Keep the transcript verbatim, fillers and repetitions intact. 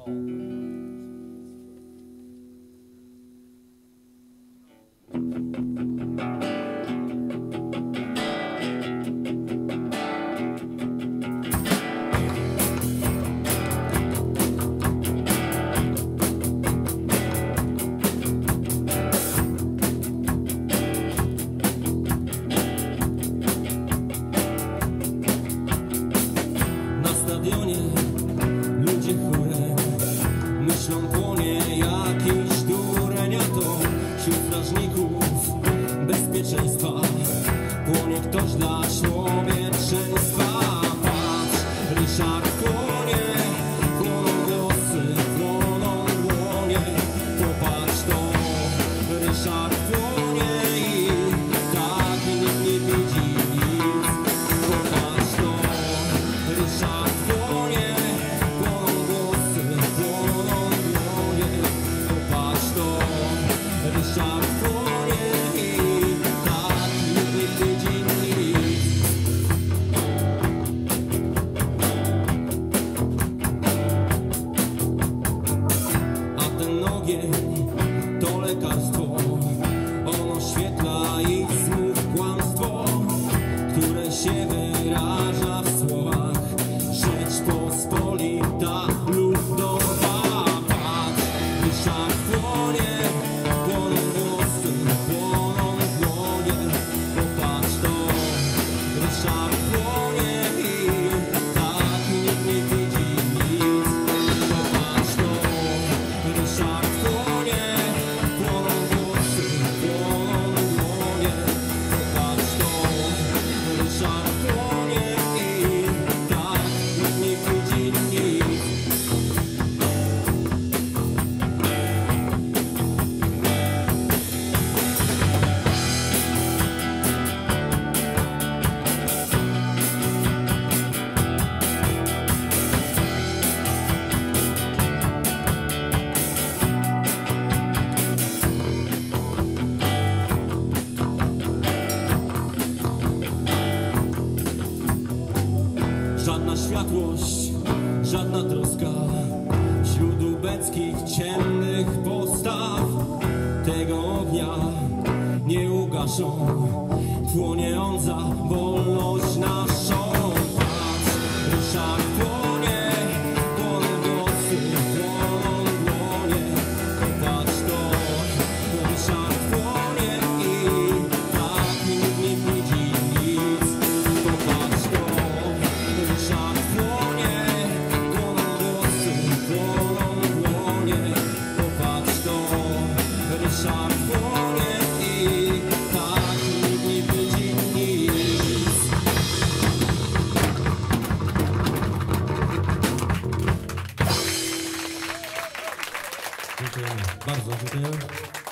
Ludzie chórem myślą, płonie jakiś dureń, a to wśród strażników bezpieczeństwa płonie ktoś dla człowieczeństwa. Patrz, Ryszard płonie, płoną głosy, płoną dłonie. Popatrz to, Ryszard płonie i tak nikt nie widzi nic. Popatrz to, Ryszard płonie, płoną głosy, płoną dłonie. Popatrz to, Ryszard płonie i tak nikt nie widzi nic. A ten ogień to lekarstwo, ono oświetla ich znów kłamstwo, które się wyraża w słowach Rzeczpospolita ludowa. Patrz, Ryszard płonie, płoną głosy, płoną dłonie. Popatrz to, Ryszard płonie i tak nikt nie widzi nic. Popatrz to, Ryszard płonie, płoną głosy, płoną dłonie. Popatrz to, Ryszard płonie i tak nikt nie widzi nic. Żadna światłość, żadna troska wśród ubeckich ciemnych postaw tego ognia nie ugaszą. Płonie on za wolność naszą. Patrz, Ryszard płonie, płoną głosy, płoną dłonie. Popatrz to, Ryszard płonie i tak nikt nie widzi nic. Popatrz to, Ryszard płonie, płoną głosy, płoną dłonie. Popatrz to, Ryszard płonie i tak nikt nie widzi nic. Dziękujemy. Bardzo dziękujemy.